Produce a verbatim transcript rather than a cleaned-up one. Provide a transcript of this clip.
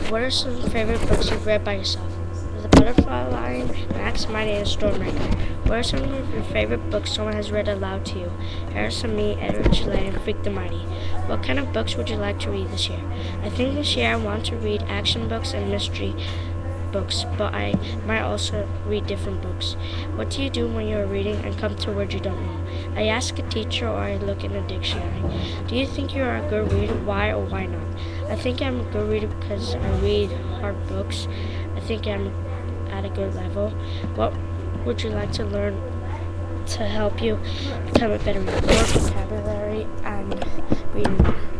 What are some favorite books you've read by yourself? The Butterfly Line, Max Mighty, and Stormbreaker. What are some of your favorite books someone has read aloud to you? Harrison Me, Edward Chile, and Freak the Mighty. What kind of books would you like to read this year? I think this year I want to read action books and mystery books, but I might also read different books. What do you do when you're reading and come to words you don't know? I ask a teacher or I look in a dictionary. Do you think you are a good reader? Why or why not? I think I'm a good reader because I read hard books. I think I'm at a good level. What would you like to learn to help you become a better reader? More vocabulary and reading.